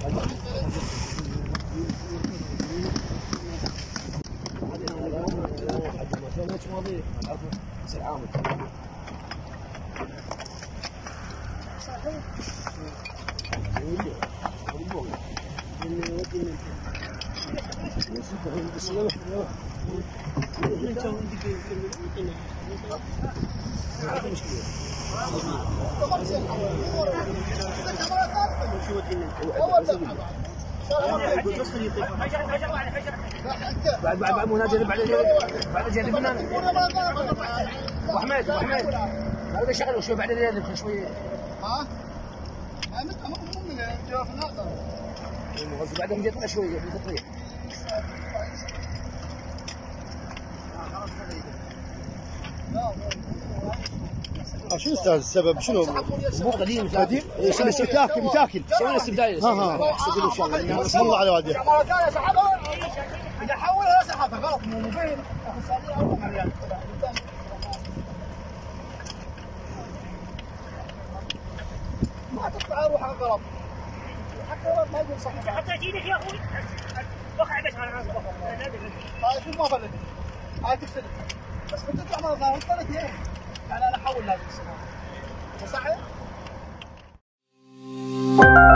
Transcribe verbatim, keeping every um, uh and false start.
بعد بعد مناجر بعد بعد جانبنا وحماد وحماد هذا شغله شوي بعد جانب شوي. ها؟ متى مو من جوا في الناظر. المغزى بعدهم جتنا شويه في التطريق. شنو استاذ السبب؟ شنو؟ مو قديم قديم؟ شنو متاكل متاكل؟ شلون الاستبدال؟ ها ها ان شاء الله. بسم الله على والديه. اذا حولها سحبها غلط مو مبين. ما تطلع روحها غلط. حتى ما يقول صح. حتى تجيني يا اخوي وقع بس على راسك. هاي شوف ما فلت. هاي تفسد. بس كنت تطلع مره ثانيه فلت هي. يعني انا احول لازم السنه. صحيح؟